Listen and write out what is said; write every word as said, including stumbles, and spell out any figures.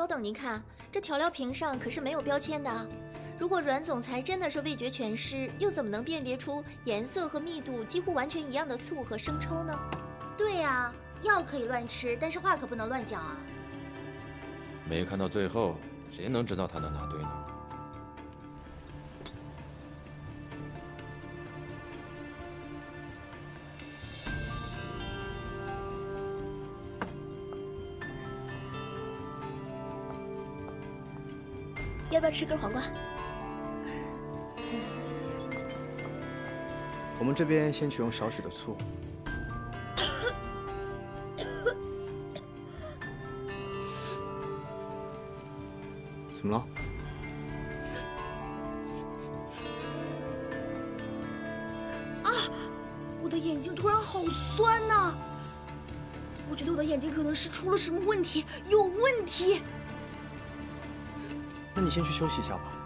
高等，您看，这调料瓶上可是没有标签的。如果阮总裁真的是味觉全师，又怎么能辨别出颜色和密度几乎完全一样的醋和生抽呢？ 对呀、啊，药可以乱吃，但是话可不能乱讲啊。 没看到最后，谁能知道他的哪对呢？ 要不要吃根黄瓜？谢谢。 我们这边先取用少许的醋。怎么了？ 啊！我的眼睛突然好酸呐！我觉得我的眼睛可能是出了什么问题，有问题。 那你先去休息一下吧。